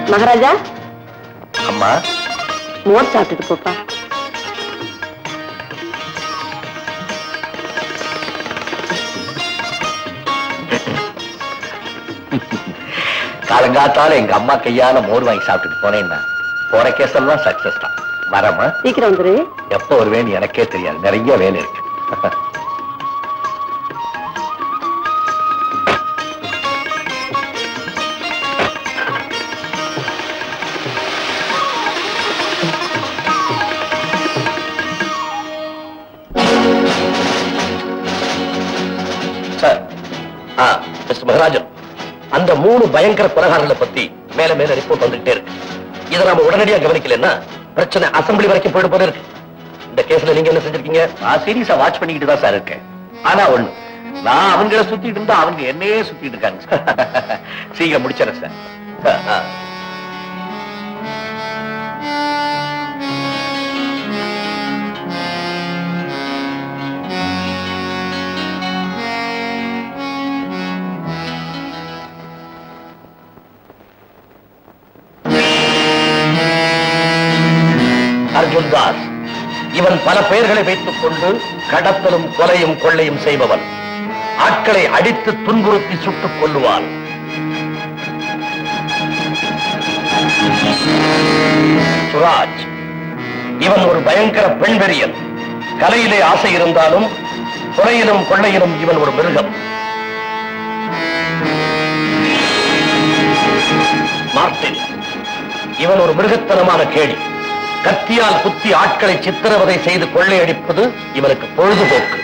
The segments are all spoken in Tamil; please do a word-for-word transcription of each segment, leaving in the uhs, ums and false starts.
மகாராஜா. அம்மா, மோர் சாப்பிட்டுட்டு போப்பா. காலங்காத்தால எங்க அம்மா கையால மோர் வாங்கி சாப்பிட்டுட்டு போனேன்னா போன கேஸ் எல்லாம் சக்சஸ் தான். வரமா? சீக்கிரம் வந்துரு. எப்ப வருவேன்னு எனக்கே தெரியாது, நிறைய வேலை இருக்கு. மிஸ்டர் மகராஜன், அந்த மூணு பயங்கர கொலைகாரங்களை பத்தி மேல மேல ரிப்போர்ட் வந்துகிட்டே இருக்கு. இதை நாம உடனடியாக கவனிக்கலன்னா பிரச்சனை அசம்பிளி வரைக்கும் போயிட்டு போல இருக்கு. இந்த கேஸ்ல நீங்க என்ன செஞ்சிருக்கீங்க? நான் சீரியஸா வாட்ச் பண்ணிக்கிட்டு தான் சார் இருக்கேன். ஆனா ஒண்ணு, நான் அவங்கள சுத்திட்டு இருந்தா அவங்க என்னையே சுத்திட்டு இருக்காங்க. சீக்கிரம் முடிச்சிடறேன் சார். அர்ஜுன் தாஸ் இவன் பல பெயர்களை வைத்துக் கொண்டு கடத்தலும் கொலையும் கொள்ளையும் செய்பவன். ஆட்களை அடித்து துன்புறுத்தி சுட்டுக் கொல்லுவான். சுராஜ் இவன் ஒரு பயங்கர பெண்வெறியன். கலையிலே ஆசை இருந்தாலும் கொலையிலும் கொள்ளையிலும் இவன் ஒரு மிருகம். மார்டின் இவன் ஒரு மிருகத்தனமான கேடி. கத்தியால் குத்தி ஆட்களை சித்திரவதை செய்து கொள்ளையடிப்பது இவனுக்கு பொழுதுபோக்கு.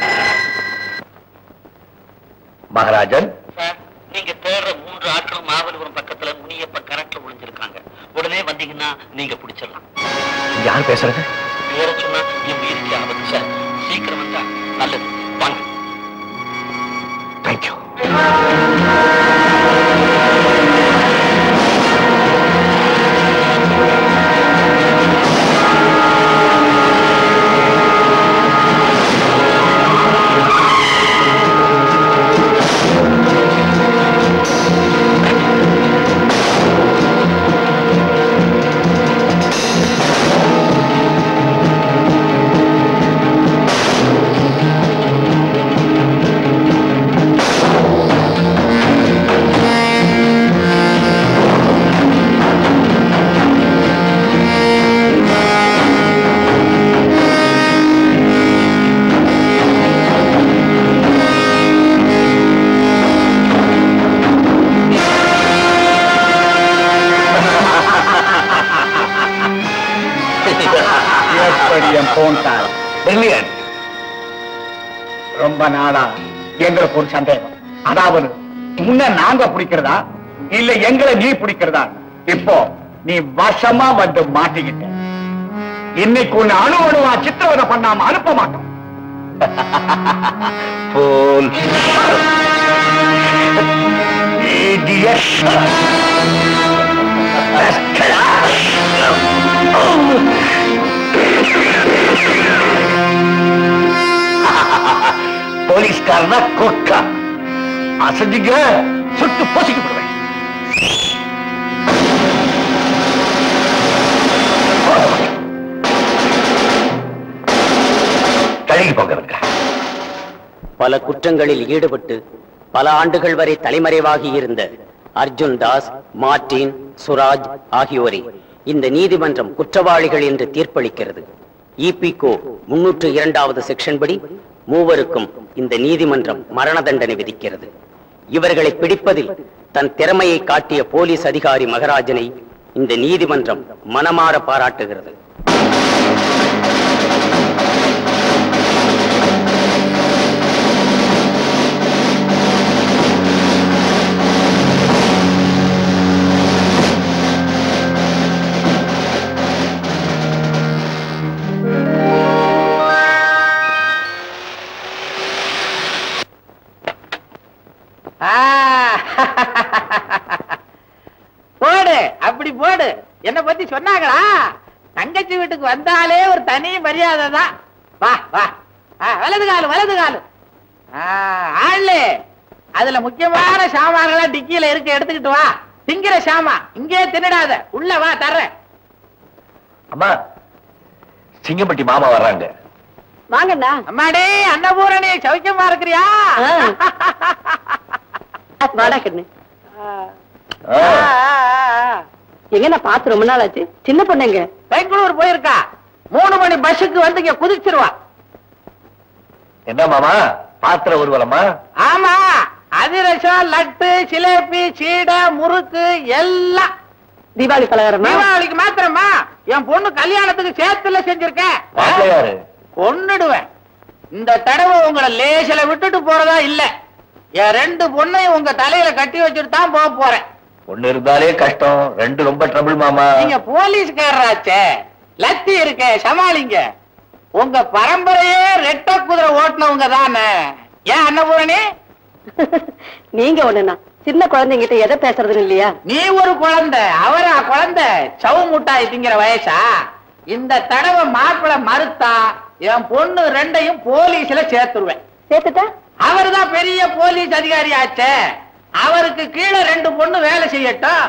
மகாராஜன், நீங்க தேடுற மூன்று ஆட்களும் மாவலிபுரம் பக்கத்துல முனியப்ப கரெக்ட்ல ஒளிஞ்சிருக்காங்க. உடனே வந்தீங்கன்னா நீங்க பிடிச்சிடலாம். யார் பேசுறது? பேர சொன்னா என் உயிருக்கு ஆபத்து சார். சீக்கிரம் வந்தா நல்லது. வாங்க. தேங்க்யூ. ரொம்ப நாளா எங்களுக்கு ஒரு சந்தேகம். அதாவது முன்ன நாங்க பிடிக்கிறதா இல்ல எங்களை நீ பிடிக்கிறதா? இப்போ நீ வசமா வந்து மாட்டிக்கிட்ட. இன்னைக்கு ஒண்ணு அணு அணுவா சித்திரவதை பண்ணாம அனுப்ப மாட்டோம். போலீஸ்காரனா கொக்கா அசதிங்க சுட்டு போசிக்கப்படுவேன். கழுகி போகிறதுங்க. பல குற்றங்களில் ஈடுபட்டு பல ஆண்டுகள் வரை தலைமறைவாகி இருந்த அர்ஜுன் தாஸ், மார்டின், சுராஜ் ஆகியோரை இந்த நீதிமன்றம் குற்றவாளிகள் என்று தீர்ப்பளிக்கிறது. இபிகோ முன்னூற்று இரண்டாவது செக்ஷன் படி மூவருக்கும் இந்த நீதிமன்றம் மரண தண்டனை விதிக்கிறது. இவர்களை பிடிப்பதில் தன் திறமையை காட்டிய போலீஸ் அதிகாரி மகராஜனை இந்த நீதிமன்றம் மனமாற பாராட்டுகிறது. போடு, அப்படி போடு. என்ன பத்தி சொன்னாங்களா? தங்கச்சி வீட்டுக்கு வந்தாலே ஒரு தனி மரியாதை தான். வா வா, வலது காலு வலது காலு. ஆளு அதுல முக்கியமான சாமான்களா டிக்கியில இருக்க, எடுத்துக்கிட்டு வா. திங்கிற சாமா இங்கே தின்னுடாத, உள்ள வா தர்றேன். அம்மா, சிங்கம்பட்டி மாமா வர்றாங்க. வாங்கண்ணா. அம்மாடி அன்னபூரணி, சௌக்கியமா இருக்கிறியா? வாடா கண்ணு. எங்க பாத்து ரொம்ப நாள் ஆச்சு. சின்ன பொண்ணுங்க பெங்களூர் போயிருக்கா. மூணு மணி பஸ்ஸுக்கு வந்து இங்க குதிச்சிருவா. என்ன மாமா, பாத்திர ஊர்வலமா? ஆமா, அதிரசம், லட்டு, சிலேபி, சீடை, முறுக்கு எல்லாம். தீபாவளி பலகாரமா? தீபாவளிக்கு மாத்திரமா? என் பொண்ணு கல்யாணத்துக்கு சேர்த்துல செஞ்சிருக்கேன். யாரு? கொன்னுடுவேன். இந்த தடவை உங்களை லேசில விட்டுட்டு போறதா இல்ல. என் ரெண்டு பொண்ணையும் உங்க தலையில கட்டி வச்சுட்டு தான் போக போறேன். ஒண்ணு இருந்தாலே கஷ்டம், ரெண்டு ரொம்ப ட்ரபிள் மாமா. நீங்க போலீஸ்காரராச்சே, லத்தி இருக்க சமாளிங்க. உங்க பரம்பரையே ரெட்ட குதிரை ஓட்டுனவங்க தானே. ஏன் அன்னபூரணி? நீங்க ஒண்ணுனா சின்ன குழந்தைங்கிட்ட எதை பேசுறதுன்னு இல்லையா? நீ ஒரு குழந்தை, அவரா குழந்தை? சவு முட்டாய் திங்கிற வயசா? இந்த தடவை மாப்பிளை மறுத்தா என் பொண்ணு ரெண்டையும் போலீஸ்ல சேர்த்துருவேன். சேர்த்துட்டா? அவர்தான் பெரிய போலீஸ் அதிகாரி ஆச்சே, அவருக்கு கீழே ரெண்டு பொண்ணு வேலை செய்யட்டும்.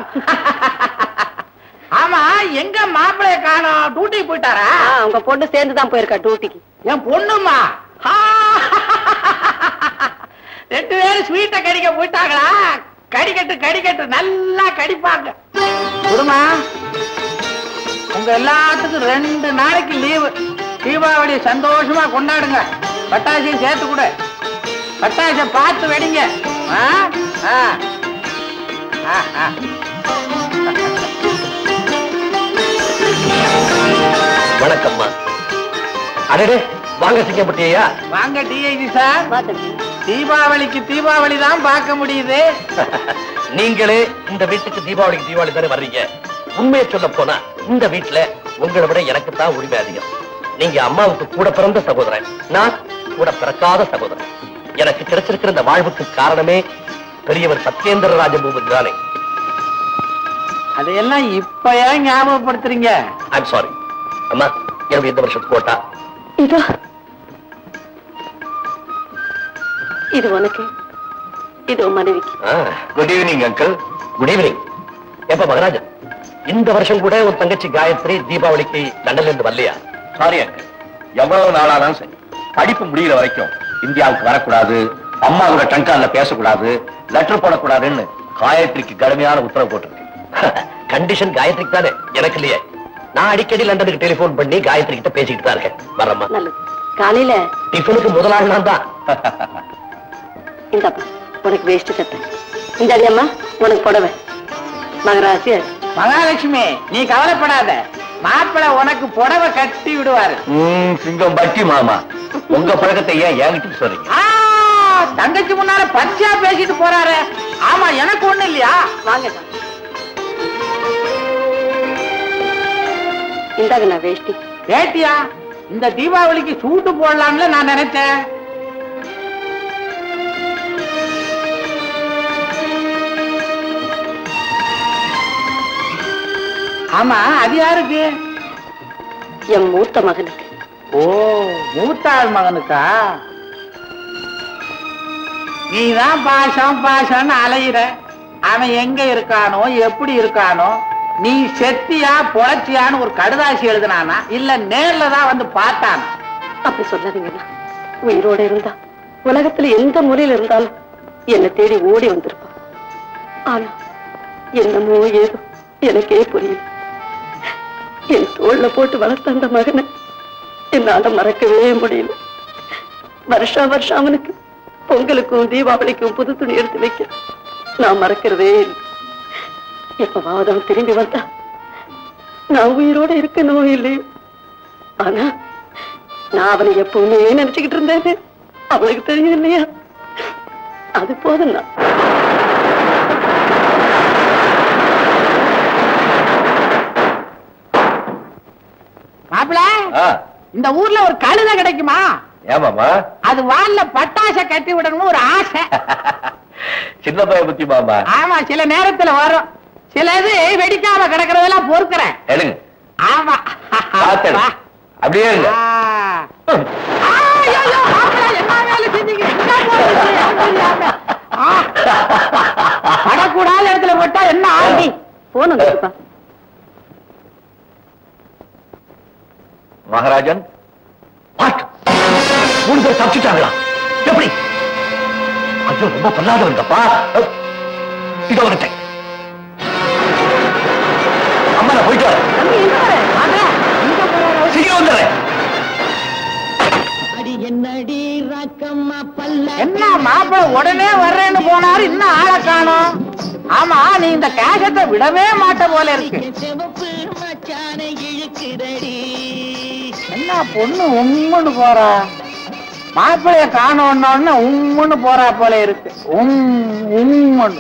ஆமா, எங்க மாப்பிளைய காணோம்? டியூட்டிக்கு போயிட்டாரா? உங்க பொண்ணு சேர்ந்துதான் போயிருக்கா டியூட்டிக்கு. என் பொண்ணுமா? ரெண்டு பேரும் ஸ்வீட்டை கடிக்க போயிட்டாங்களா? கடிக்கட்டு கடிக்கட்டு நல்லா கடிப்பாங்க. குருமா, உங்க எல்லாத்துக்கும் ரெண்டு நாளைக்கு லீவு. தீபாவளி சந்தோஷமா கொண்டாடுங்க. பட்டாசையும் சேர்த்து கூட. பட்டாசை பார்த்து வெடிங்க. வணக்கம்மா. அடடே, வாங்க சிங்கம்பட்டியா. வாங்க டிஐஜி சார். தீபாவளிக்கு தீபாவளி தான் பார்க்க முடியுது. நீங்களே இந்த வீட்டுக்கு தீபாவளிக்கு தீபாவளி தானே வர்றீங்க. உண்மையை சொல்ல போனா இந்த வீட்டுல உங்களை விட எனக்கு தான் உரிமை அதிகம். நீங்க அம்மாவுக்கு கூட பிறந்த சகோதரன், நான் கூட பிறக்காத சகோதரன். எனக்கு கிடைச்சிருக்கிற இந்த வாழ்வுக்கு காரணமே பெரியவர் சத்யேந்திர ராஜபூபதி தானே. அதையெல்லாம் இப்ப ஏன் ஞாபகப்படுத்துறீங்க? I'm sorry. அம்மா, என்னுடைய இந்த வருஷத்துக்கு போட்டா இதோ இது உனக்கு, இது மனைவிக்கு. Good evening uncle. Good evening. எப்ப மகராஜன், இந்த வருஷம் கூட உன் தங்கச்சி காயத்ரி தீபாவளிக்கு லண்டன்ல இருந்து வரலையா? சாரி அங்கிள், எவ்வளவு நாளானாலும் சரி, படிப்பு முடிகிற வரைக்கும் இந்தியாவுக்கு வரக்கூடாது, அம்மா கூட டங்கான்ல பேசக்கூடாது, லெட்டர் போடக்கூடாதுன்னு காயத்ரிக்கு கடுமையான உத்தரவு போட்டிருக்கு. கண்டிஷன் காயத்ரிக்கு தானே, எனக்கு இல்லையே. நான் அடிக்கடி லண்டனுக்கு டெலிபோன் பண்ணி காயத்ரி கிட்ட பேசிக்கிட்டு தான் இருக்கேன். வரமா? நல்லது. காலையில டிஃபனுக்கு முதலாள் நான் தான். இந்தாப்பா உனக்கு வேஷ்டி சட்டை. இந்த அடியம்மா உனக்கு புடவை. மகராசி. மகாலட்சுமி, நீ கவலைப்படாத, மாப்பிள்ளை உனக்கு புடவை கட்டி விடுவாரு. சிங்கம் பட்டி மாமா, உங்க பழக்கத்தை ஏன் என்கிட்ட சொல்றீங்க? தங்கச்சி முன்னால பச்சையா பேசிட்டு போறாரு. ஆமா, எனக்கு ஒண்ணு இல்லையா? வாங்க. இந்தாங்க நான் வேஷ்டி. வேட்டியா? இந்த தீபாவளிக்கு சூட்டு போடலாம்ல நான் நினைச்சேன். ஆமா, அது யாருக்கு? என் மூத்த மகனுக்கு. ஓ, மூத்தாள் மகனுக்கா? நீதான் பாசம் பாசம்னு அலையிற. அவன் எங்க இருக்கானோ, எப்படி இருக்கானோ, நீ செத்தியா பொழைச்சியான்னு ஒரு கடுதாசி எழுதினானா இல்ல நேர்ல தான் வந்து பார்த்தானா? அப்படி சொல்லாதீங்கண்ணா. உயிரோட இருந்தா உலகத்துல எந்த முறையில இருந்தாலும் என்னை தேடி ஓடி வந்திருப்பான். ஆனா என்னமோ ஏதோ எனக்கே புரியல. என் தோல்ல போட்டு வளர்த்த அந்த மகனை என்னால மறக்கவே முடியல. வருஷா வருஷம் அவனுக்கு பொங்கலுக்கும் தீபாவளிக்கும் புது துணி எடுத்து வைக்க நான் மறக்கிறதே இல்லை. எப்பவாவது அவன் திரும்பி வந்தா நான் உயிரோட இருக்கணும் இல்லையோ, ஆனா நான் அவனை எப்பவுமே நினைச்சுக்கிட்டு இருந்தேன். அவளுக்கு தெரியும் இல்லையா? அது போதும். தான் மாப்பிள்ள, இந்த ஊர்ல ஒரு கழுதை கிடைக்குமா? ஏமாமா? அது வால்ல பட்டாச கட்டி விடணும்னு ஒரு ஆசை. சின்ன பையன் புத்தி மாமா. ஆமா, சில நேரத்துல வரும். சிலது வெடிக்காம கிடக்கிறதெல்லாம் பொறுக்கிறேன். எடுங்க. ஆமா, அப்படியே இருங்க. என்ன வேலை செஞ்சீங்க? படக்கூடாத இடத்துல போட்டா என்ன ஆண்டி போன் வந்துருப்பா. மகாராஜன் மூணு பேர் தப்பிச்சுட்டாங்களா? எப்படி? ஐயோ ரொம்ப பல்லாத இருந்தப்பா. இதோ வந்துட்டேன். அம்மா நான் போயிட்டு வரேன். சீக்கிரம் வந்துடுறேன். என்ன மாப்பிள உடனே வர்றேன்னு போனாரு, இன்னும் ஆளை காணோம். ஆமா நீ இந்த கேசத்தை விடவே மாட்ட போல இருக்கு. என்ன பொண்ணு உம்முன்னு போறா, மாப்பிளைய காணோன்னு உம்முன்னு போறா போல இருக்கு. உம் உம்முன்னு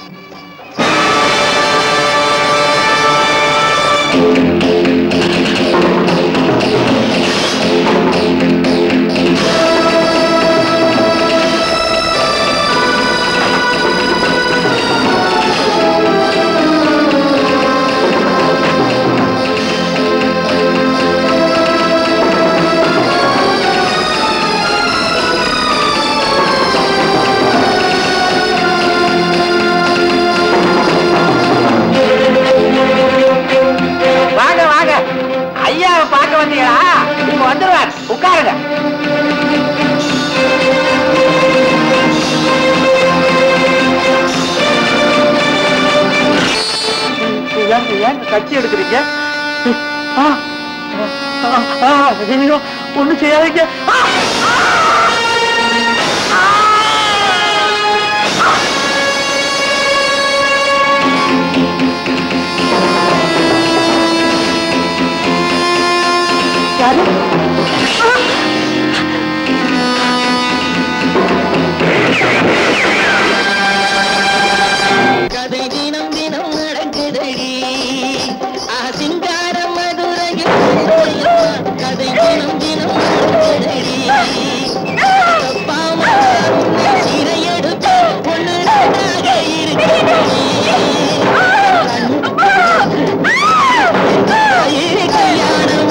வந்துருவார். உட்காருங்க. ஏன் கட்சி எடுக்கிறீங்க? ஒண்ணு செய்யாதீங்க. கதை தினம் தினம் நடக்குதடி சிங்கார மதுரையில் கதை தினம் தினம் நடக்குதடி சிறையெடுத்து பொண்ணு இருக்கிறது கல்யாணம்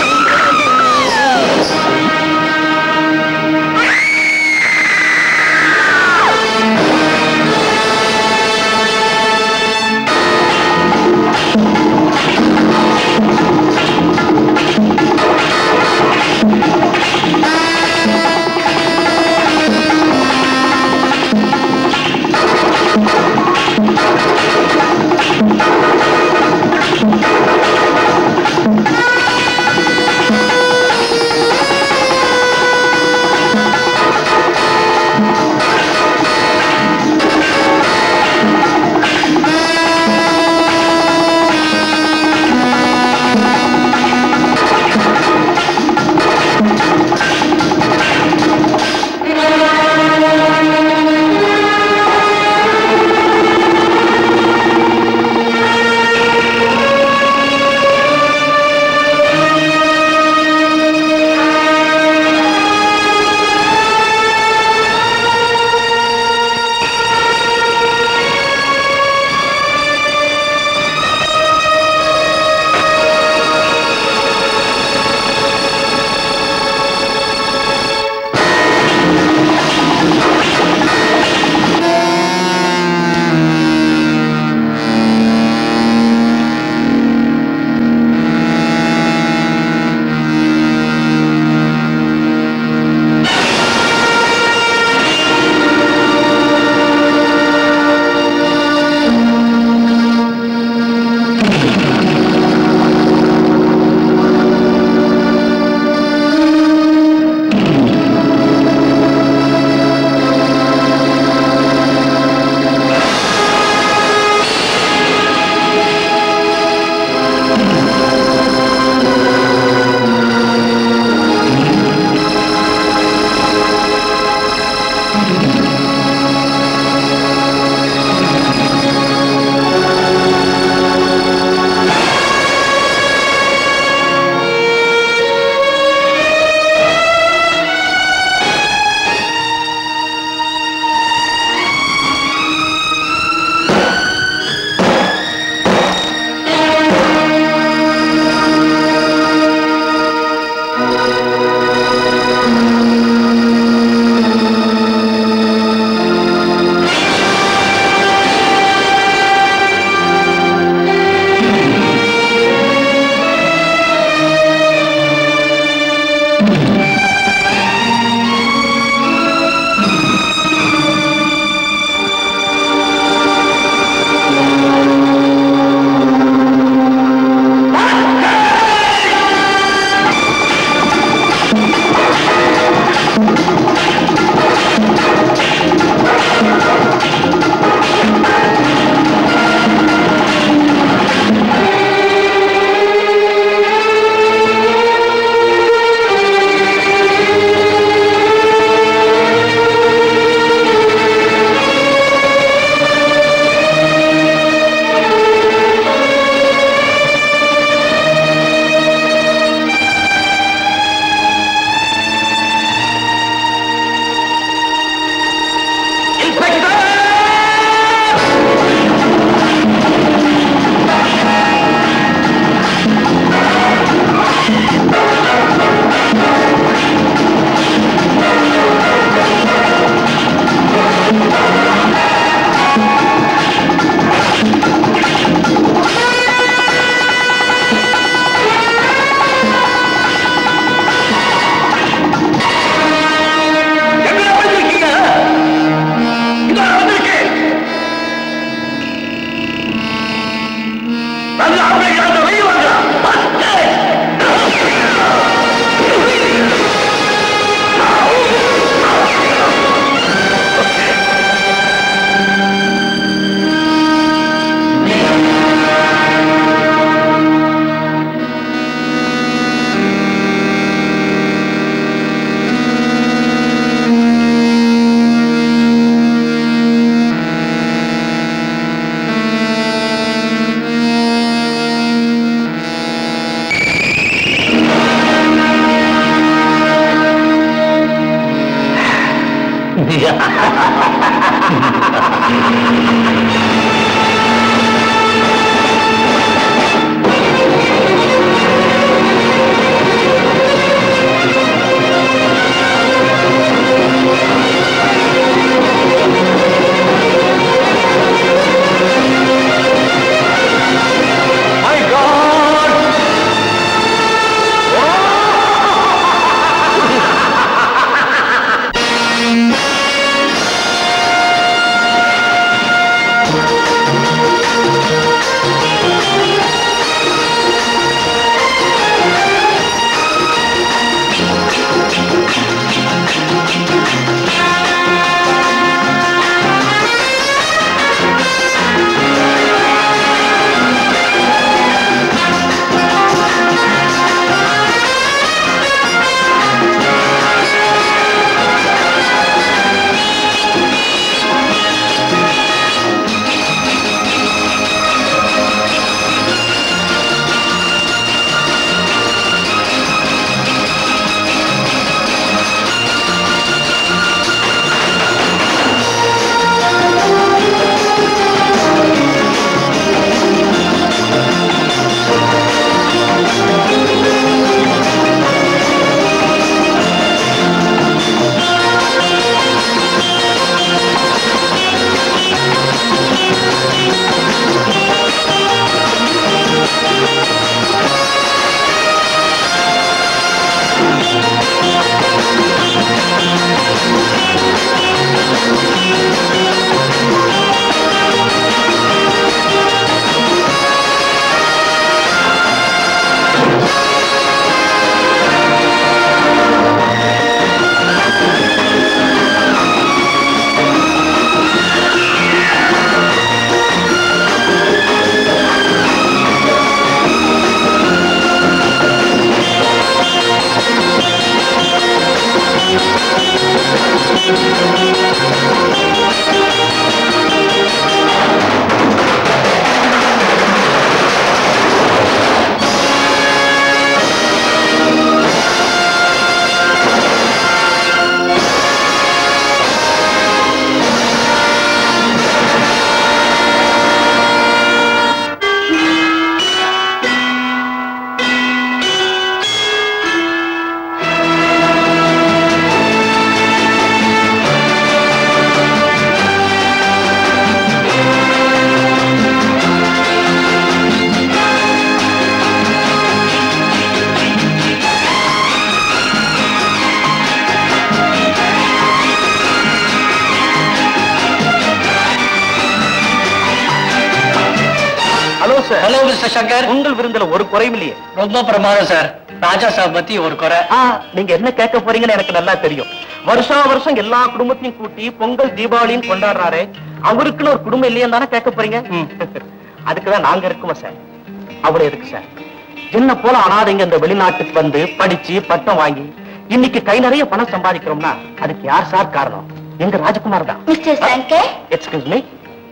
ஹலோ மிஸ்டர் சங்கர், உங்கள் விருந்துல ஒரு குறையும் இல்லையே. ரொம்ப பிரமாதம் சார். ராஜா சாப் பத்தி ஒரு குறை. நீங்க என்ன கேட்க போறீங்கன்னு எனக்கு நல்லா தெரியும். வருஷா வருஷம் எல்லா குடும்பத்தையும் கூட்டி பொங்கல் தீபாவளியும் கொண்டாடுறாரு, அவருக்குன்னு ஒரு குடும்பம் இல்லையான்னு தானே கேட்க போறீங்க. அதுக்குதான் நாங்க இருக்கோம் சார். அவ்வளவு எதுக்கு சார்? என்ன போல அனாதைங்க இந்த வெளிநாட்டுக்கு வந்து படிச்சு பட்டம் வாங்கி இன்னைக்கு கை நிறைய பணம் சம்பாதிக்கிறோம்னா அதுக்கு யார் சார் காரணம்? எங்க ராஜகுமார் தான். Mister Shankar, excuse me.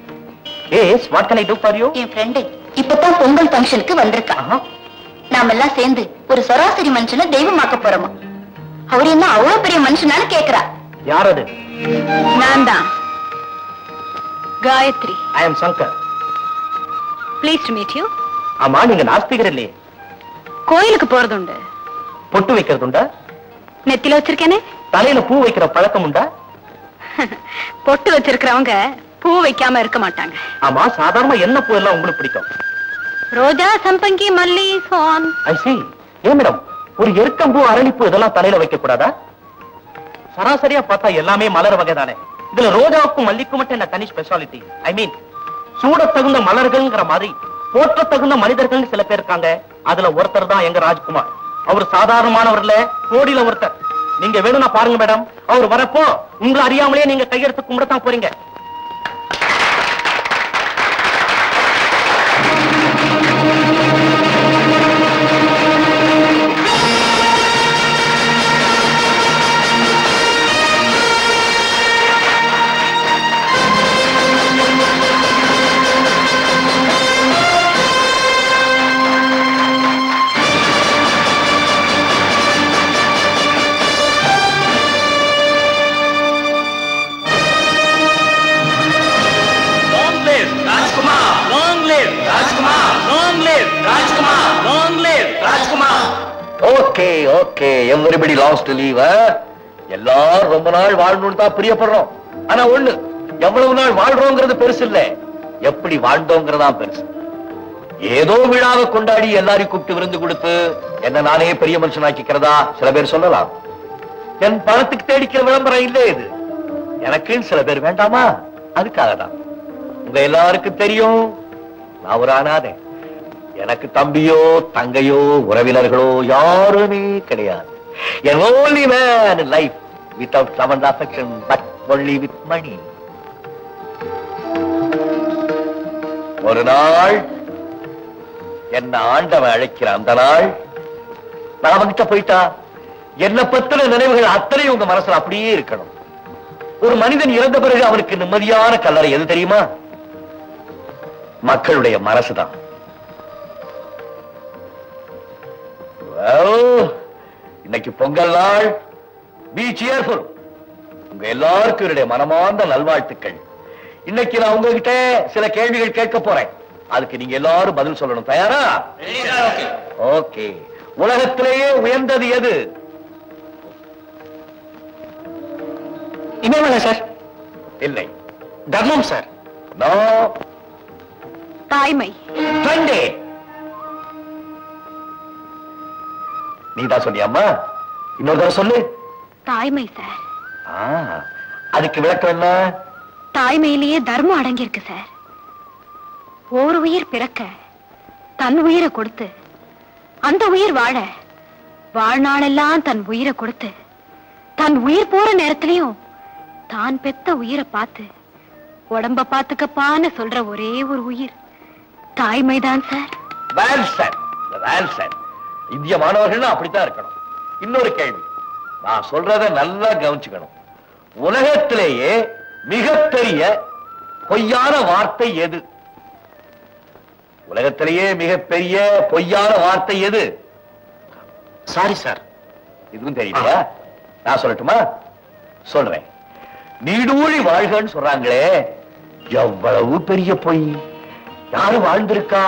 Yes, what can I do for you? என் ஃப்ரெண்டு இப்பதான் பொங்கல் ஃபங்க்ஷனுக்கு வந்திருக்கா. நாம எல்லாம் சேர்ந்து ஒரு சராசரி மனுஷனை தெய்வமாக்க போறோமா? அவர் என்ன அவ்வளவு பெரிய மனுஷனால கேக்குறா. யார் அது? நான் தான், Gayathri. I am Shankar. Please to meet you. ஆமா, நீங்க நாஸ்திகர் இல்லையே. கோயிலுக்கு போறது உண்டு. பொட்டு வைக்கிறது உண்டா? நெத்தில வச்சிருக்கேனே. தலையில பூ வைக்கிற பழக்கம் உண்டா? பொட்டு வச்சிருக்கிறவங்க பூ வைக்காம இருக்க மாட்டாங்க. ஆமா, சாதாரண என்ன பூ எல்லாம் உங்களுக்கு பிடிக்கும்? ரோஜா, சம்பங்கி, மல்லி, சோன். I see. ஏன் மேடம், ஒரு எருக்கம்பூ, அரளிப்பூ இதெல்லாம் தலையில வைக்க கூடாதா? சராசரியா பார்த்தா எல்லாமே மலர் வகை தானே. இதுல ரோஜாவுக்கும் மல்லிக்கும் மட்டும் என்ன தனி ஸ்பெஷாலிட்டி? ஐ மீன், சூட தகுந்த மலர்கள்ங்கிற மாதிரி போற்ற தகுந்த மனிதர்கள் சில பேர் இருக்காங்க. அதுல ஒருத்தர் தான் எங்க ராஜ்குமார். அவர் சாதாரணமானவர்ல கோடியில ஒருத்தர். நீங்க வேணும்னா பாருங்க மேடம், அவர் வரப்போ உங்களை அறியாமலே நீங்க கையெடுத்து கும்பிடத்தான் போறீங்க. Okay okay everybody loss to leave. எல்லாரும் ரொம்ப நாள் வாழணும்னு தான் பிரியப்படுறோம். ஆனா ஒண்ணு, எவ்வளவு நாள் வாழ்றோங்கிறது பெருசு இல்ல, எப்படி வாழ்ந்தோங்கிறதா பெருசு. ஏதோ விழாவை கொண்டாடி எல்லாரையும் கூப்பிட்டு விருந்து கொடுத்து என்ன நானே பெரிய மனுஷனாக்கிக்கிறதா சில பேர் சொல்லலாம். என் பணத்துக்கு தேடிக்கிற விளம்பரம் இல்ல இது. எனக்குன்னு சில பேர் வேண்டாமா? அதுக்காக தான். உங்க எல்லாருக்கும் தெரியும் நான் ஒரு அனாதை. எனக்கு தம்பியோ தங்கையோ உறவினர்களோ யாருமே கிடையாது. An only man in life without someone's affection but only with money. ஒரு நாள் என்ன ஆண்டவன் அழைக்கிற அந்த நாள் நான் அவன்கிட்ட போயிட்டா என்ன பத்தின நினைவுகள் அத்தனை உங்க மனசுல அப்படியே இருக்கணும். ஒரு மனிதன் இறந்த பிறகு அவனுக்கு நிம்மதியான கல்லறை எது தெரியுமா? மக்களுடைய மனசுதான். இன்னைக்கு பொங்கல் நாள். Be cheerful. உங்க எல்லாருக்கும் என்னுடைய மனமார்ந்த நல்வாழ்த்துக்கள். இன்னைக்கு நான் உங்ககிட்ட சில கேள்விகள் கேட்க போறேன். அதுக்கு நீங்க எல்லாரும் பதில் சொல்லணும். தயாரா? ஓகே. உலகத்திலேயே உயர்ந்தது எது? இமயமலை சார். இல்லை. தர்மம் சார். நோ. தாய்மை. சண்டே. நீதான் சொன்னியம்மா. இன்னொரு தடவை சொல்லு. தாய்மை சார். அதுக்கு விளக்கம் என்ன? தாய்மையிலேயே தர்மம் அடங்கியிருக்கு சார். ஒரு உயிர் பிறக்க தன் உயிரை கொடுத்து அந்த உயிர் வாழ வாழ்நாளெல்லாம் தன் உயிரை கொடுத்து தன் உயிர் போற நேரத்திலையும் தான் பெத்த உயிரை பார்த்து உடம்ப பாத்துக்கப்பான்னு சொல்ற ஒரே ஒரு உயிர் தாய்மைதான் sir. Well said. Well said. இந்திய மாணவர்கள் அப்படித்தான் இருக்கணும். இன்னொரு கேள்வி, நான் சொல்றத நல்லா கவனிச்சுக்கணும். உலகத்திலேயே மிகப்பெரிய பொய்யான வார்த்தை எது? உலகத்திலேயே மிகப்பெரிய பொய்யான வார்த்தை எது? Sorry sir. இதுவும் தெரியலையா? நான் சொல்லட்டுமா? சொல்றேன். நீடூழி வாழ்கன்னு சொல்றாங்களே, எவ்வளவு பெரிய பொய். யாரு வாழ்ந்திருக்கா?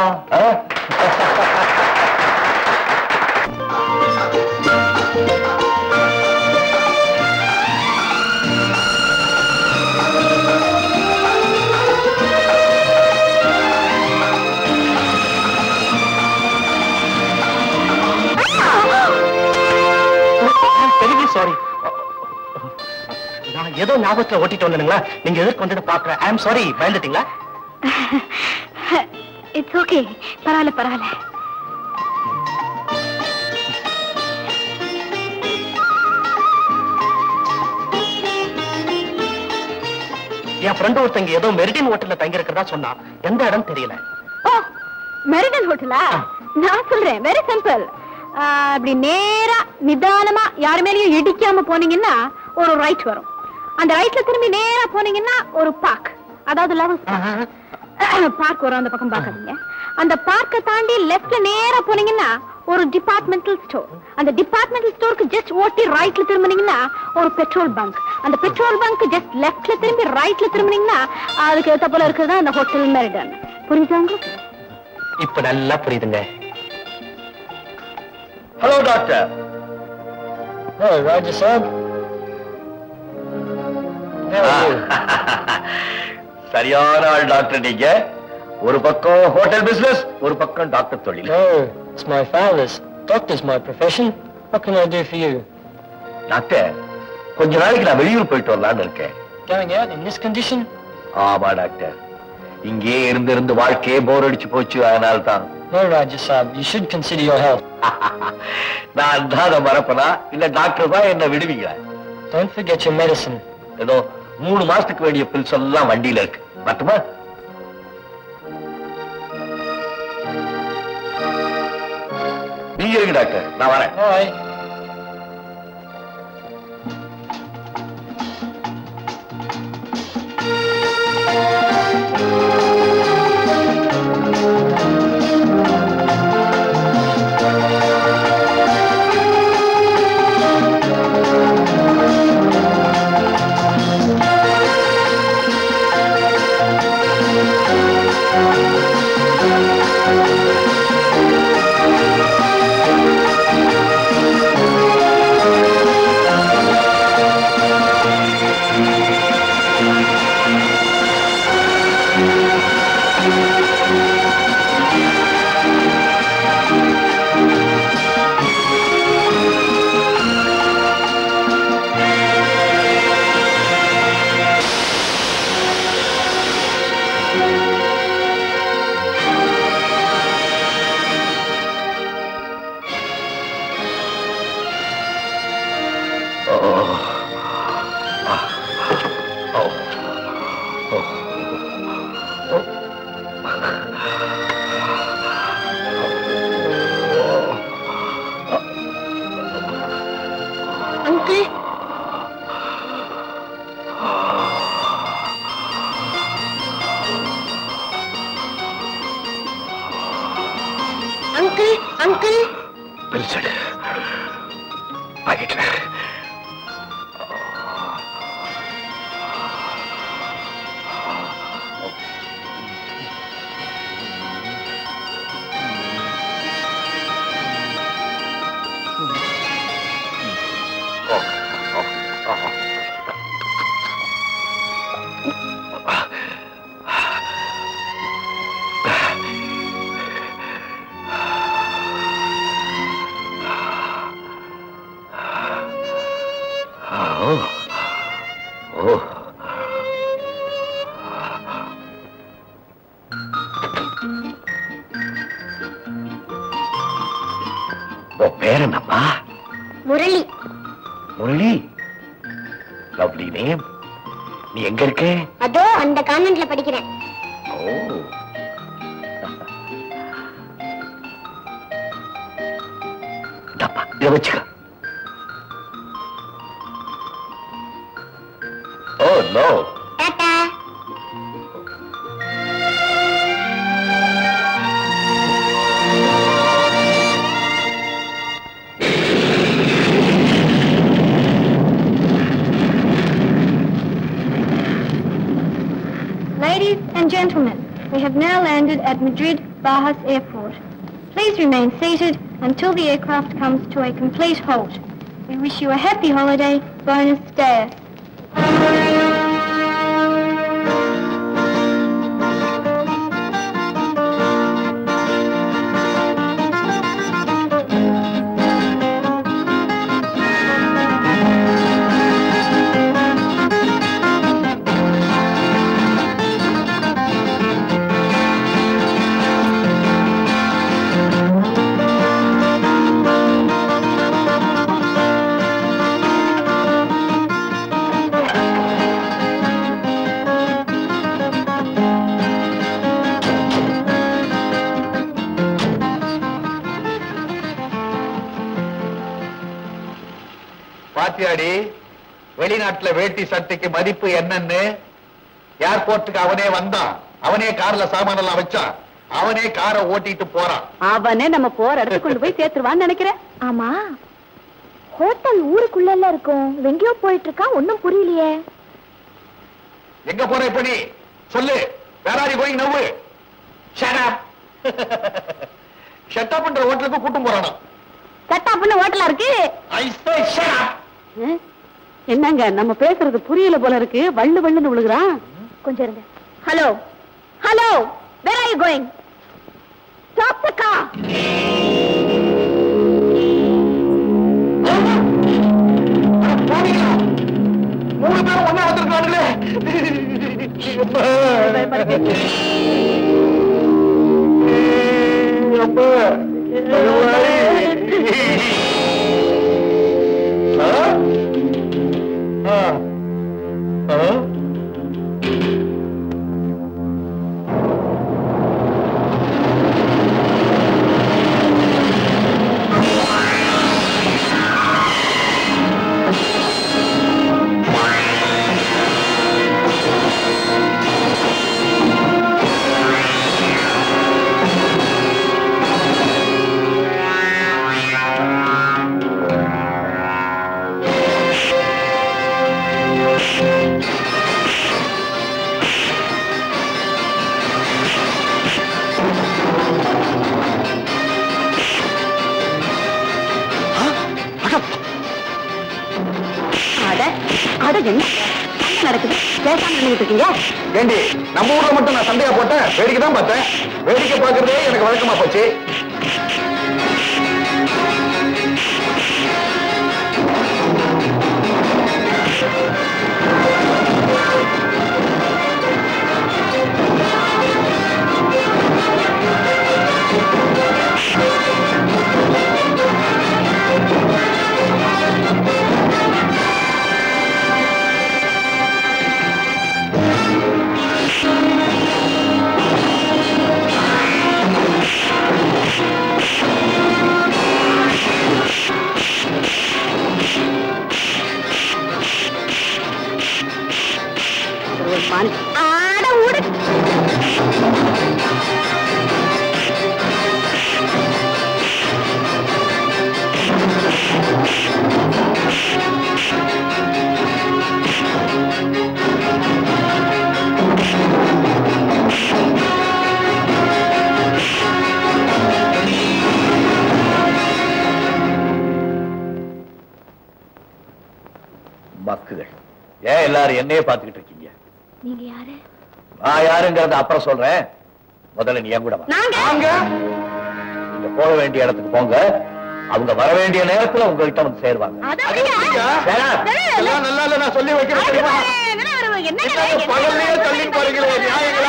சாரி, நான் ஏதோ ஞாபகத்துல ஓட்டிட்டு வந்தீங்களா? நீங்க எதற்கு வந்துட்டு பாக்குறேன். I am sorry. பயந்துட்டீங்களா? It's okay. பரவாயில்ல பரவாயில்ல. என் ஃப்ரெண்ட் ஒருத்தங்க ஏதோ மெரிடின் ஹோட்டல்ல தங்கி இருக்கிறதா சொன்னா. எந்த இடம் தெரியல. ஓ, மெரிடின் ஹோட்டலா? நான் சொல்றேன். Very simple. அப்படி நேரா நிதானமா யாரு மேலயும் இடிக்காம போனீங்கன்னா ஒரு ரைட் வரும். அந்த ரைட்ல திரும்பி நேரா போனீங்கன்னா ஒரு பார்க், அதாவது லவர்ஸ் பார்க் வரும். அந்த பக்கம் பார்க்காதீங்க. அந்த பார்க்க தாண்டி லெஃப்ட்ல நேரா போனீங்கன்னா ஒரு டிபார்ட்மெண்டல் ஸ்டோர். அந்த டிபார்ட்மெண்டல் ஸ்டோருக்கு ஜஸ்ட் ஓட்டி ரைட்ல திரும்பினீங்கன்னா ஒரு பெட்ரோல் பங்க். அந்த பெட்ரோல் பங்க் ஜஸ்ட் லெஃப்ட்ல திரும்பி ரைட்ல திரும்பினீங்கன்னா அதுக்கு ஏத்த போல இருக்கிறதா அந்த ஹோட்டல் மெரிடன். புரியுதா உங்களுக்கு? இப்ப நல்லா புரியுதுங்க. Hello doctor. ராஜா சார். சரியான ஆள் டாக்டர். நீங்க ஒரு பக்கம் ஹோட்டல் பிசினஸ், ஒரு பக்கம் டாக்டர் தொழில். It's my father's. Doctor's my profession. What can I do for you? Doctor, கொஞ்ச நாளைக்கு நான் வெளியூர் போயிட்டு வரலான்னு இருக்கேன். Going out in this condition? ஆமா டாக்டர், இங்கே இருந்து இருந்து வாழ்க்கையே போர் அடிச்சு போச்சு. அதனால தான். No, Raja Saab, you should consider your health. நான் தான் மறப்பனா இல்ல டாக்டர் தான் என்ன விடுவீங்க? Don't forget your medicine. ஏதோ மூணு மாசத்துக்கு வேண்டிய பில்ஸ் எல்லாம் வண்டியில இருக்கு. மட்டுமா? நீங்க இருங்க டாக்டர், நான் வரேன். Bye. அங்கிள் பெருசடு ஆகிட்டு பேரனப்பா முரளி. Murali, lovely name. நீ எங்க இருக்க? அதோ அந்த கான்வென்ட்ல படிக்கிறேன். ஓ, டப்பா இத வச்சுக்க. Oh no. டாடா. Ladies and gentlemen, we have now landed at Madrid Barajas Airport. Please remain seated until the aircraft comes to a complete halt. We wish you a happy holiday. Buenos Dias. பாத்தியாடி, வெளிநாட்டுல வேட்டி சட்டைக்கு மதிப்பு என்னன்னு ஏர்போர்ட்டுக்கு அவனே வந்தான், அவனே கார்ல சாமான எல்லாம் வச்சான், அவனே காரை ஓட்டிட்டு போறான். அவனே நம்ம போற இடத்துக்கு கொண்டு போய் சேர்த்துருவான்னு நினைக்கிறேன். ஆமா, ஹோட்டல் ஊருக்குள்ள எல்லாம் இருக்கும், எங்கேயோ போயிட்டு இருக்கா, ஒன்னும் புரியலையே. எங்க போற இப்ப நீ சொல்லு. Where are going now. Shut up. Shut up பண்ற ஹோட்டலுக்கு கூட்டம் போறானா? சட்டாப்புன்னு ஹோட்டலா இருக்கு. I say shut up. என்னங்க நம்ம பேசுறது புரியல போல இருக்கு, வள்ளு வள்ளுன்னு விழுகுறான். கொஞ்சம் இருங்க. Hello hello, where are you going? Stop the car. மூணு பேரும் ஒண்ணா வந்திருக்காங்களே. அப்பா நடக்குது, பேசாம நின்னுட்டு இருக்கீங்க. ஏண்டி, நம்ம ஊர்ல மட்டும் நான் சண்டையா போட்டேன், வேடிக்கை தான் பார்த்தேன். வேடிக்கை பார்க்கறதே எனக்கு வழக்கமா போச்சு. மக்குகள். ஏன் எல்லாரும் என்னையே பார்த்துக்கிட்டு இருக்கீங்க? நீங்க யாரு? நான் யாருங்கிறத அப்புறம் சொல்றேன். முதல்ல நீ என் கூட வா. நாங்க நீங்க போக வேண்டிய இடத்துக்கு போங்க. அவங்க வர வேண்டிய நேரத்துல உங்ககிட்ட வந்து சேருவாங்க. எல்லாம் நல்லா இல்ல, நான் சொல்லி வைக்கிறேன் தெரியுமா? பகல்லையே தள்ளி பாருங்களே, நியாயங்களா?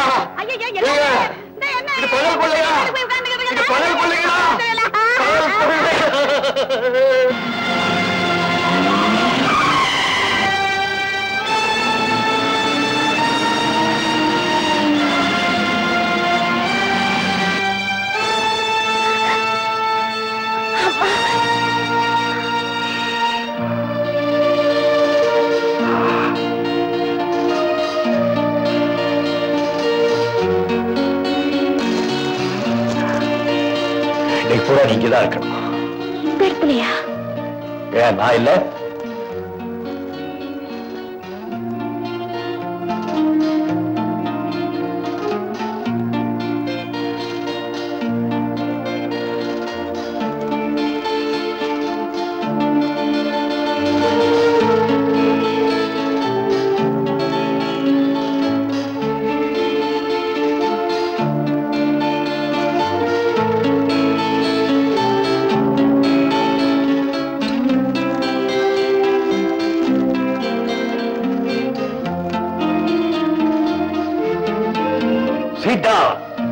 இது பகல் கொள்ளையா? இது பகல் கொள்ளையா? கூட நீங்க தான் இருக்கணும். இந்த இடத்துலயா? ஏன் நான் இல்ல? Sit down.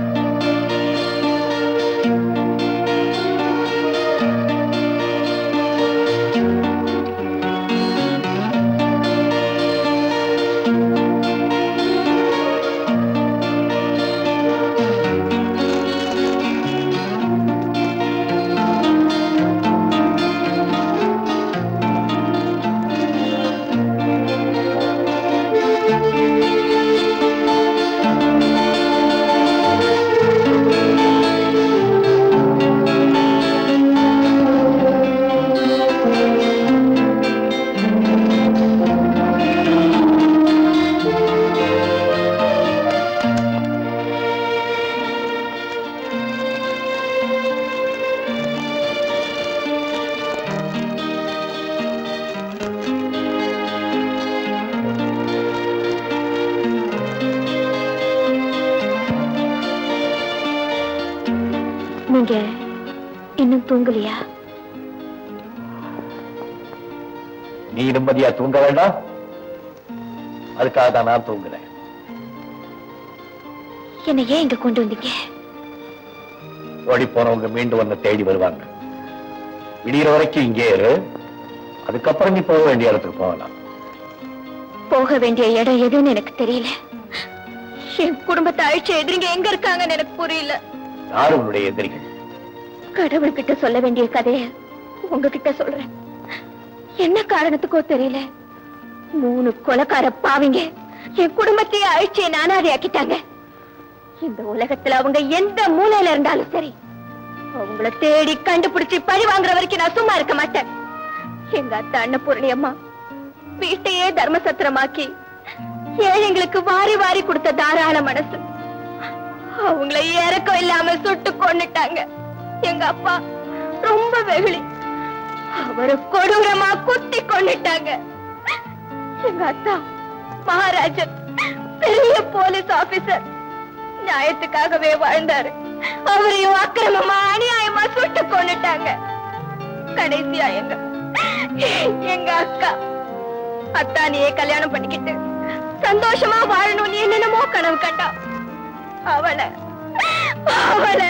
நீங்க இன்னும் தூங்கலையா? நீ நிம்மதியா தூங்க வேண்டாம், அதுக்காக தான் நான் தூங்குறேன். என்ன ஏன் இங்க கொண்டு வந்தீங்க? ஓடி போனவங்க மீண்டும் வந்து தேடி வருவாங்க. விடிகிற வரைக்கும் இங்கே இரு, அதுக்கப்புறம் நீ போக வேண்டிய இடத்துக்கு போகலாம். போக வேண்டிய இடம் எதுன்னு எனக்கு தெரியல. என் குடும்பத்தை அழிச்ச எதிரிங்க எங்க இருக்காங்கன்னு எனக்கு புரியல. யாரு உன்னுடைய எதிரிகள்? கடவுள் கிட்ட சொல்ல வேண்டிய கதைய உங்ககிட்ட சொல்றேன். என்ன காரணத்துக்கோ தெரியல, மூணு கொலைக்கார பாவிங்க என் குடும்பத்தையே அழிச்சு அனாதையாக்கிட்டாங்க. இந்த உலகத்துல அவங்க எந்த மூலையில இருந்தாலும் சரி, அவங்கள தேடி கண்டுபிடிச்சு பழி வாங்குற வரைக்கும் நான் சும்மா இருக்க மாட்டேன். எங்க அத்தை அன்னபூரணி அம்மா வீட்டையே தர்மசத்திரமாக்கி ஏழைங்களுக்கு வாரி வாரி கொடுத்த தாராள மனசு, அவங்கள இறக்கம் இல்லாம சுட்டு கொன்னுட்டாங்க. எங்க அப்பா ரொம்ப வெகுளி, அவரை கொடூரமா குத்தி கொன்னுட்டாங்க. எங்க அத்தா மகாராஜன் பெரிய போலீஸ் ஆபீசர், நியாயத்துக்காகவே வாழ்ந்தாரு. அவரையும் அக்கிரமமா அநியாயமா சுட்டு கொன்னுட்டாங்க. கடைசியா எங்க எங்க அக்கா அத்தானியே கல்யாணம் பண்ணிக்கிட்டு சந்தோஷமா வாழணும்னு என்னென்னமோ கனவு கண்டா. அவளை அவளை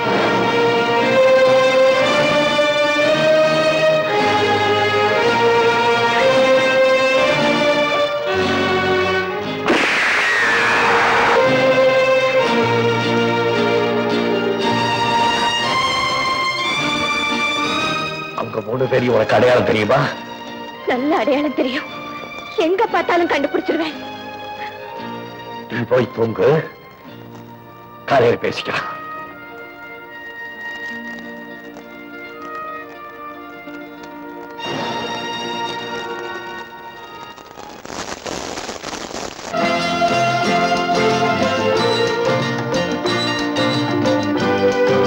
அவங்க மூணு பேரையும் உனக்கு அடையாளம் தெரியுமா? நல்ல அடையாளம் தெரியும், எங்க பார்த்தாலும் கண்டுபிடிச்சிருவேன். நீ போய் தூங்கு, காலையில் பேசிக்கலாம்.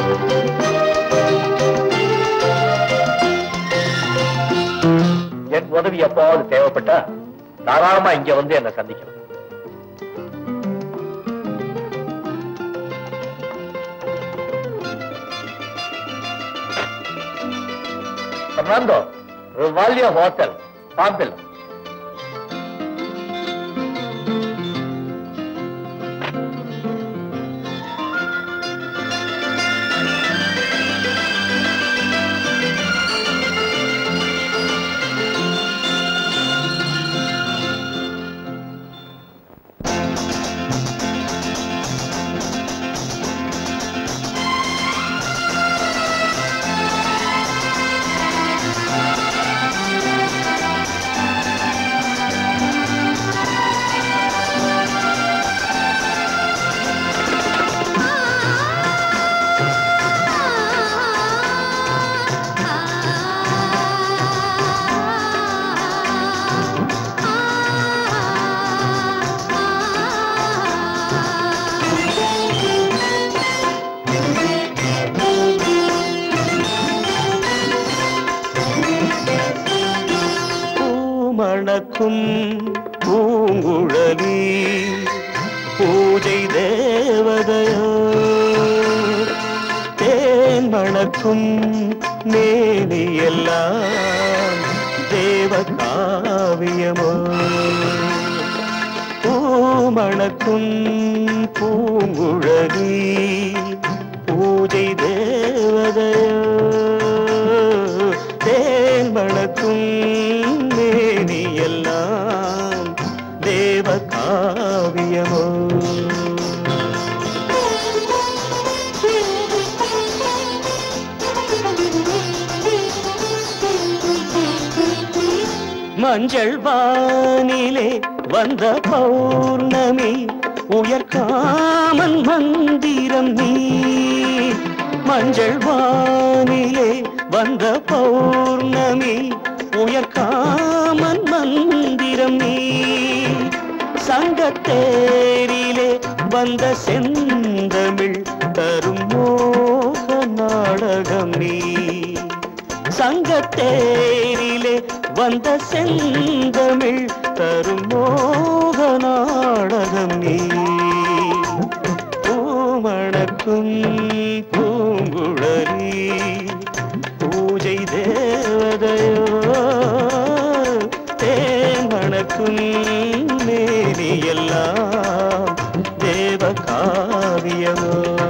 என் உதவி எப்பாவது தேவைப்பட்டா தாராளமா இங்க வந்து என்ன சந்திக்கணும். Fernando, Rivalia Hotel, Pampilho. Poonguzhali பூஜை தேவதையோ தேன் மணக்கும் மேனியெல்லாம் தேவ காவியமோ பூமணக்கும் பூங்குழலி பூஜை தேவதையோ தேன் மணக்கும் எல்லாம் தேவ காவியமோ மஞ்சள் வானிலே வந்த பௌர்ணமி உயர்காமன் மந்திரம் நீ மஞ்சள் வானிலே வந்த பௌர்ணமி உயர்காமன் மந்திரம் நீ சங்கத்தேரிலே வந்த செந்தமிழ் தரும் மோக நாடகம் நீ சங்கத்தேரிலே வந்த செந்தமிழ் தரும் மோக நாடகம் நீ பூமணக்கும் பூங்குழலி பூஜை தேவதையோ தேன் மணக்கும் மேனி எல்லாம் தேவ காவியமோ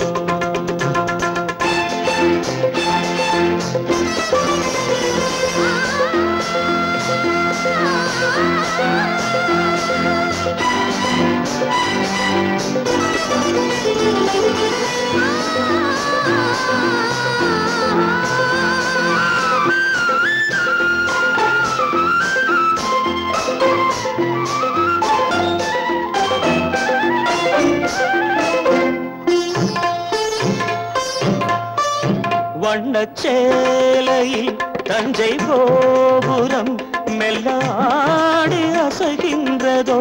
வண்ணச்சேலையில் தஞ்சை கோபுரம் மெல்லாடி அசைகின்றதோ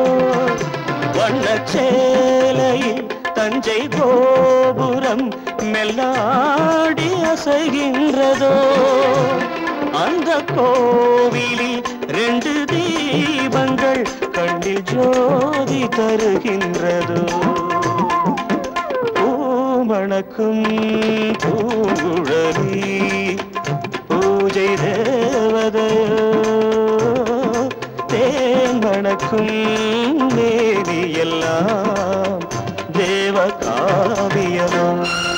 வண்ணச்சேலையில் தஞ்சை கோபுரம் மெல்லாடி அசைகின்றதோ அந்த கோவிலில் ரெண்டு தீபங்கள் கண்ணில் ஜோதி தருகின்றதோ மணக்கும் பூங்குழலி பூஜை தேவதையோ தேன் மணக்கும் மேனி எல்லாம் தேவ காவியமோ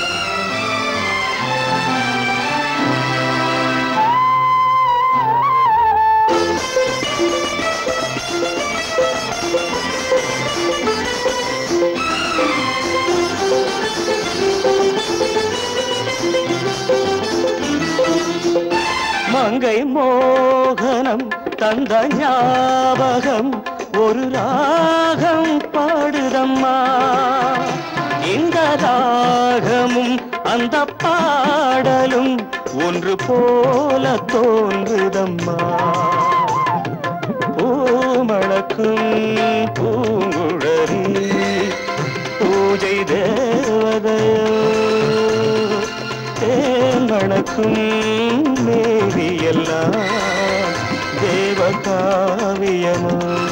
மங்கை மோகனம் தந்த ஞாபகம் ஒரு ராகம் பாடுதம்மா இந்த ராகமும் அந்த பாடலும் ஒன்று போல தோன்றுதம்மா பூமணக்கும் பூங்குழலி பூஜை தேவதையோ தேன் மணக்கும் மேவி எல்லாம் தேவ காவியமோ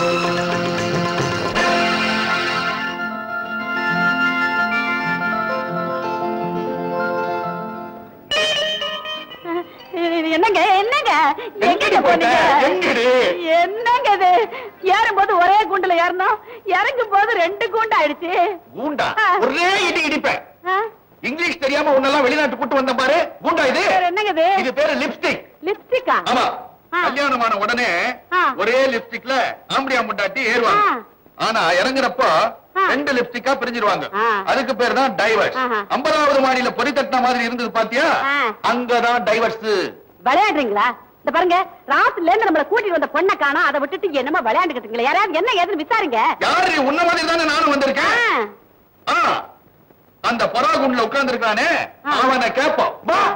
என்னங்க என்னங்க எங்க போனீங்க? என்னங்க இது ஏறும்போது ஒரே குண்டுல ஏறணும், இறங்கும் போது ரெண்டு குண்டு ஆயிடுச்சு. கூண்டா? ஒரே இடி இடிப்பேன். இங்கிலீஷ் தெரியாம உன்னெல்லாம் வெளிநாட்டு கூட்டு வந்த பாரு. கூண்டா இது? என்னங்க இது? இது பேரு லிப்ஸ்டிக். லிப்ஸ்டிக்கா? ஆமா. கல்யாணமான உடனே ஒரே லிப்ஸ்டிக்ல ஆம்படியா முண்டாட்டி ஏறுவாங்க. ஆனா இறங்குறப்போ ரெண்டு லிப்ஸ்டிக்கா பிரிஞ்சிருவாங்க. அதுக்கு பேர் தான் டைவர்ஸ். ஐம்பதாவது மாடியில பொறி தட்டின மாதிரி இருந்தது பாத்தியா? அங்கதான் டைவர்ஸ். விளையாடுறீங்களா? இந்த பாருங்க, ராத்துல இருந்து நம்மள கூட்டிட்டு வந்த பொண்ணை காணா, அதை விட்டுட்டு என்னமா விளையாண்டுக்கிட்டீங்களா? யாராவது என்ன ஏதுன்னு விசாரிங்க. யாரு? உன்ன மாதிரி தானே நானும் வந்திருக்கேன். அந்த பராகுண்ட்ல உட்கார்ந்து இருக்கானே அவனை கேப்போம்.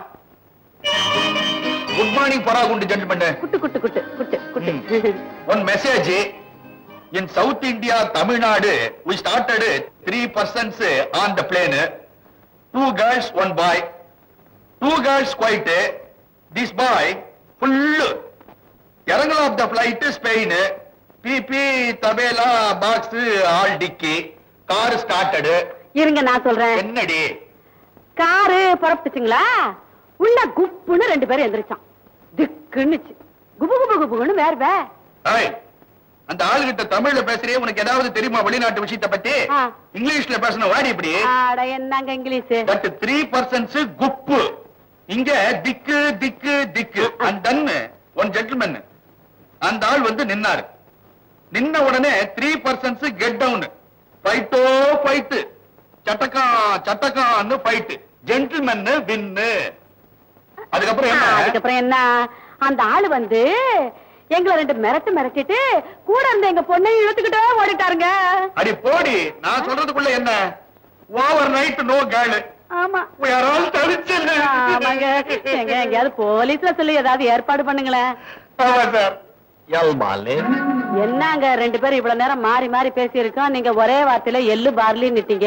குட் மார்னிங் பராகுண்டு gentleman. Good good good good good. One message. In South India, Tamil Nadu, we started three persons on the plane. Two girls, one boy. Two girls quite. This boy full. Irangal of the flight Spain. P P, tabela, box, all dicky. Car started. இருங்க நான் சொல்றேன். என்னடி? காரு புறப்பட்டுச்சுங்களா? உள்ள குப்புன்னு ரெண்டு பேரும் எந்திரிச்சான். திக்குன்னுச்சு. குபு குபு குபுன்னு வேற வே. ஏய், அந்த ஆளுகிட்ட தமிழ்ல பேசுறியே, உனக்கு ஏதாவது தெரியுமா வெளிநாட்டு விஷயத்தை பத்தி? இங்கிலீஷ்ல பேசணும். வாடி இப்படி. ஆட என்னங்க இங்கிலீஷ்? பட் த்ரீ பர்சன்ஸ் குப்பு. இங்க திக்கு திக்கு திக்கு. And then one gentleman. அந்த ஆள் வந்து நின்னாரு. நின்ன உடனே த்ரீ பர்சன்ஸ் கெட் டவுன். ஃபைட்டோ ஃபைட். சட்டக்கா சட்டக்கான்னு ஃபைட். Gentleman win. அதுக்கப்புறம் என்ன? அதுக்கப்புறம் என்ன? அந்த ஆளு வந்து எங்களை ரெண்டு மிரட்டு மிரட்டிட்டு கூட இருந்த எங்க பொண்ணை இழுத்துக்கிட்டே ஓடிட்டாருங்க. அடி போடி. நான் சொல்றதுக்குள்ள என்ன? Overnight no girl. ஆமா. யாராவது தடுச்சல. ஆமாங்க. எங்க எங்கயாவது போலீஸ்ல சொல்லி ஏதாவது ஏற்பாடு பண்ணுங்களேன். ஆமா சார். என்னங்க ரெண்டு பேரும் இவ்வளவு நேரம் மாறி மாறி பேசி இருக்கோம், நீங்க ஒரே வார்த்தையில எள்ளு பார்லி நிட்டீங்க.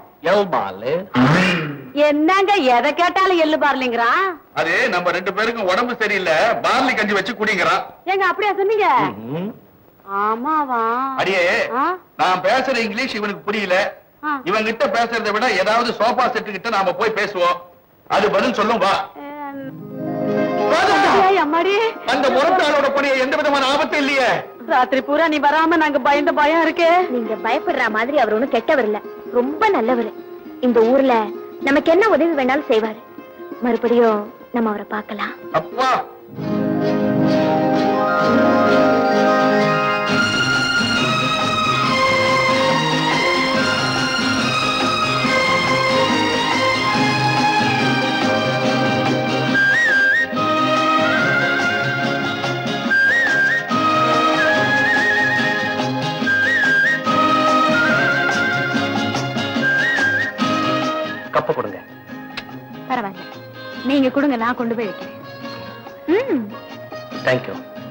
என்னங்க எதை கேட்டாலும் எள்ளு பார்லிங்கிறான்? அது நம்ம ரெண்டு பேருக்கும் உடம்பு சரியில்லை, பார்லி கஞ்சி வச்சு குடிங்கிறான். ஏங்க அப்படியா சொன்னீங்க? ஆமாவா? அடியே, நான் பேசுற இங்கிலீஷ் இவனுக்கு புரியல. இவன் கிட்ட பேசுறதை விட ஏதாவது சோபா செட்டு கிட்ட நாம போய் பேசுவோம். அது பதில் சொல்லும். வா. அந்த முரட்டாளோட பணியை எந்த விதமான ஆபத்து இல்லையே. ராத்திரி பூரா நீ வராம நாங்க பயந்த பயம் இருக்கே. நீங்க பயப்படுற மாதிரி அவர் ஒண்ணும் கெட்டவர் இல்ல, ரொம்ப நல்லவர். இந்த ஊர்ல நமக்கு என்ன உதவி வேணாலும் செய்வாரு. மறுபடியும் நம்ம அவரை பார்க்கலாம். அப்பா, கப்ப கொடுங்க. பரவாயில்ல, நீங்க கொடுங்க, நான் கொண்டு போய் வைக்கிறேன். ம், தேங்க்யூ.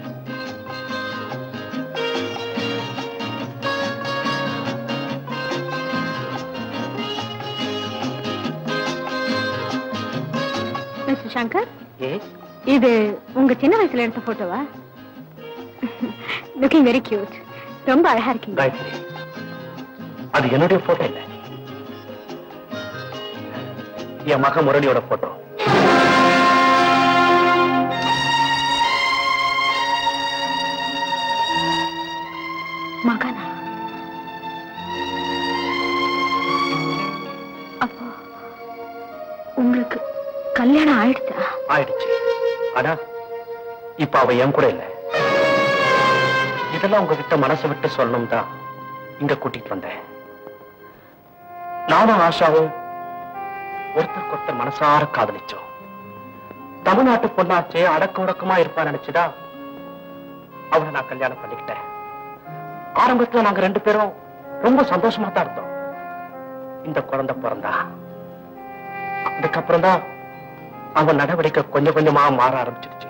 மிஸ்டர் சங்கர், இது உங்க சின்ன வயசுல எடுத்த போட்டோவா? Looking very cute. ரொம்ப அழகா இருக்கீங்க. காயத்ரி, அது என்னுடைய போட்டோ இல்ல, என் மக முரளியோட போட்டோ. மகனா? அப்போ உங்களுக்கு கல்யாணம் ஆயிடுச்சா? ஆயிடுச்சு. ஆனா இப்ப அவ என் கூட இல்ல. இதெல்லாம் உங்ககிட்ட மனசு விட்டு சொல்லணும் தான் இங்க கூட்டிட்டு வந்தேன். நானும் ஆஷாவும் ஒருத்தருக்கு ஒருத்தர் மனசார காதலிச்சோம். தமிழ்நாட்டு பொண்ணாச்சே, அடக்க உடக்கமா இருப்பா நினைச்சுதா அவளை நான் கல்யாணம் பண்ணிக்கிட்டேன். ஆரம்பத்துல நாங்க ரெண்டு பேரும் ரொம்ப சந்தோஷமா தான் இருந்தோம். இந்த குழந்தை பிறந்தா அதுக்கப்புறம் தான் அவன் நடவடிக்கை கொஞ்சம் கொஞ்சமா மாற ஆரம்பிச்சிருச்சு.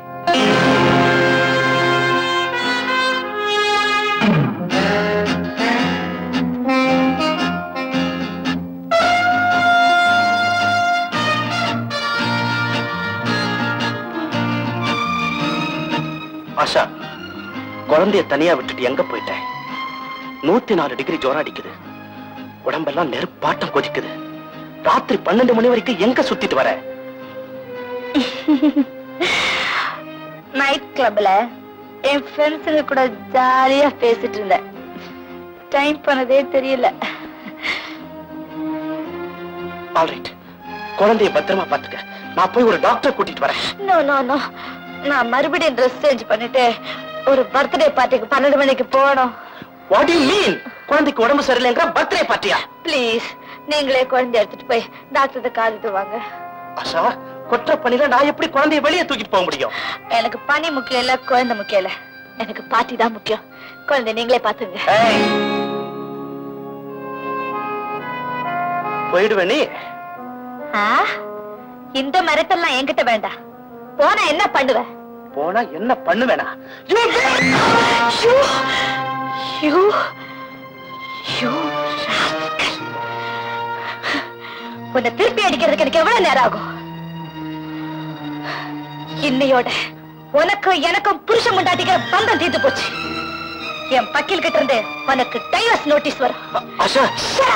ஆஷா, குழந்தைய தனியா விட்டுட்டு எங்க போயிட்டேன்? நூத்தி நாலு டிகிரி ஜோரம் அடிக்குது, உடம்பெல்லாம் நெருப்பாட்டம் கொதிக்குது. ராத்திரி பன்னெண்டு மணி வரைக்கும் எங்க சுத்திட்டு வர? நைட் கிளப்ல என் ஃப்ரெண்ட்ஸுங்க கூட ஜாலியா பேசிட்டு இருந்தேன். டைம் பண்ணதே தெரியல. ஆல்ரைட், குழந்தைய பத்திரமா பாத்துக்க. நான் போய் ஒரு டாக்டர் கூட்டிட்டு வரேன். நோ நோ நோ, நான் மறுபடியும் ட்ரெஸ் சேஞ்ச் பண்ணிட்டு ஒரு பர்த்டே பார்ட்டிக்கு பன்னெண்டு மணிக்கு போகணும். What you mean? குழந்தைக்கு உடம்பு சரியில்லைங்கிற பர்த்டே பார்ட்டியா? ப்ளீஸ் நீங்களே குழந்தை எடுத்துட்டு போய் டாக்டர்கிட்ட காட்டிட்டு வாங்க. ஆஷா, கொற்ற பணியில நான் எப்படி குழந்தைய வெளியே தூக்கிட்டு போக முடியும்? எனக்கு பணி முக்கியம் இல்ல, குழந்தை முக்கியம் இல்ல, எனக்கு பார்ட்டி தான் முக்கியம். குழந்தை நீங்களே பாத்துங்க. போயிடுவே நீ? இந்த மரத்தெல்லாம் என்கிட்ட வேண்டாம். போனா என்ன பண்ணுவ? போனா என்ன பண்ணுவேனா? உன்னை திருப்பி அடிக்கிறதுக்கு எனக்கு எவ்வளவு நேரம் ஆகும்? இன்னையோட உனக்கு எனக்கும் புருஷன் முண்டாட்டிக்கிற பந்தம் தீர்த்து போச்சு. என் பக்கில் கிட்ட இருந்து உனக்கு டைவர்ஸ் நோட்டீஸ் வரும். ஆஷா,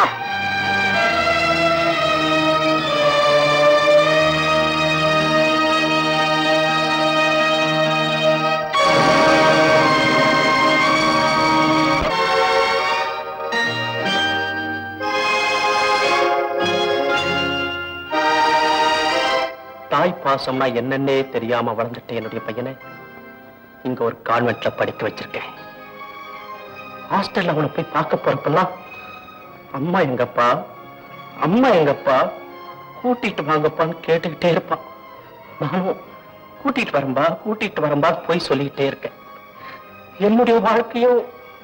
தாய் பாசம்னா என்னன்னே தெரியாம வளர்ந்துட்டேன் என்னுடைய பையனை இங்க ஒரு கான்வென்ட்ல படிக்க வச்சிருக்கேன். ஹாஸ்டல்ல அவனை போய் பார்க்க போறப்பெல்லாம் அம்மா எங்கப்பா, அம்மா எங்கப்பா, கூட்டிட்டு வாங்கப்பான்னு கேட்டுக்கிட்டே இருப்பான். நானும் கூட்டிட்டு வரம்பா கூட்டிட்டு வரம்பா போய் சொல்லிக்கிட்டே இருக்கேன். என்னுடைய வாழ்க்கையும்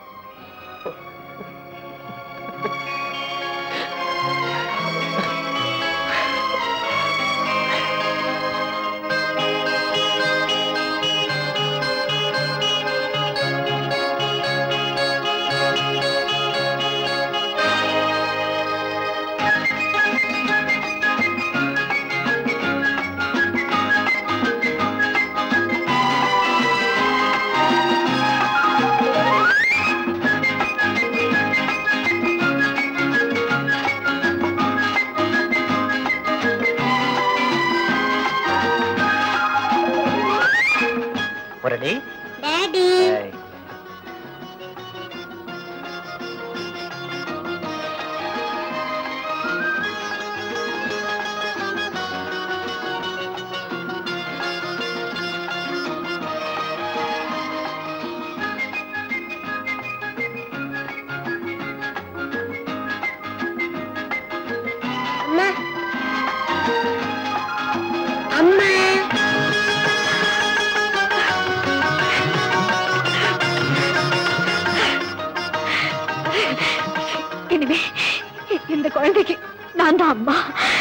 இந்த குழந்தைக்கு நான் தான் அம்மா.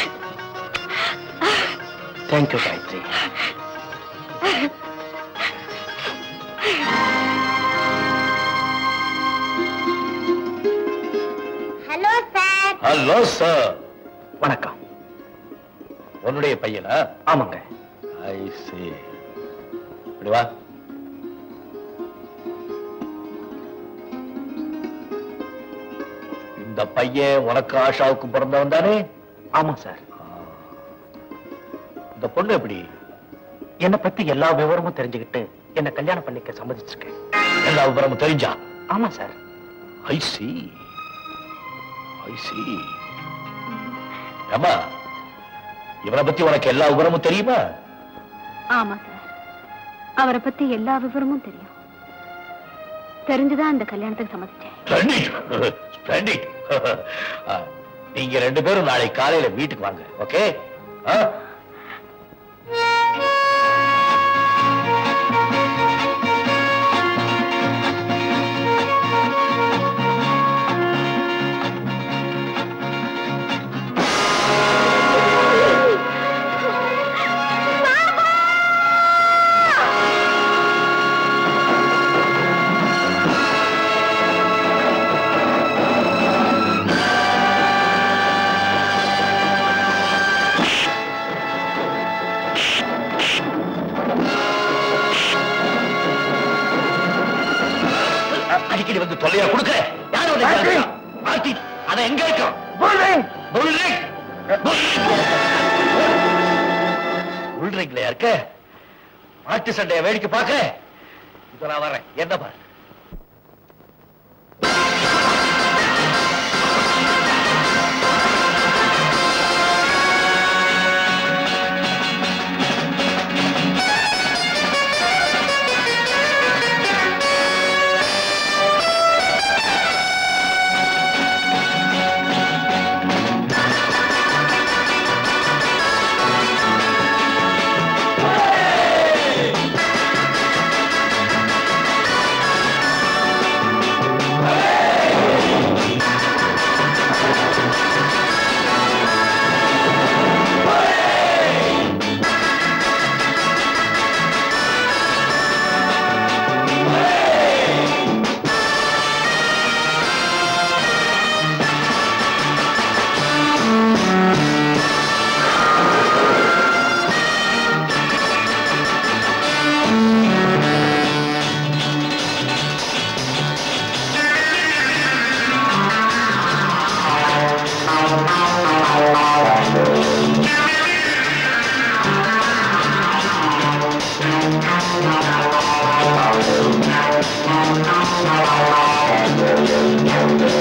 Thank you Gayathri. Hello sir. Hello sir. வணக்கம். உன்னுடைய பையனா? ஆமாங்க. ஐ சீ. இப்படி வா. இந்த பையன் உனக்கு ஆஷாவுக்கு பிறந்தவன் தானே? ஆமா சார். இந்த பொண்ணு எப்படி? என்னை பத்தி எல்லா விவரமும் தெரிஞ்சுக்கிட்டு என்ன கல்யாணம் பண்ணிக்க சம்மதிச்சிருக்கேன். எல்லா விவரமும் தெரிஞ்சா? ஆமா சார். ஐ சீ. ஐ சீ. அம்மா, இவரை பத்தி உனக்கு எல்லா விவரமும் தெரியுமா? ஆமா சார், அவரை பத்தி எல்லா விவரமும் தெரியும். தெரிஞ்சுதான் அந்த கல்யாணத்துக்கு சம்மதிச்சேன். நீங்க ரெண்டு பேரும் நாளை காலையில வீட்டுக்கு வாங்க. ஓகே? அடிக்கடி வந்து தொல்லையா கொடுக்க யார் வந்து மார்ட்டின் அதை எங்க இருக்கும் புல்ரிங்ல இருக்க மாட்டு சண்டைய வேடிக்கை பார்க்க இப்ப நான் வரேன் என்ன பாரு Thank you.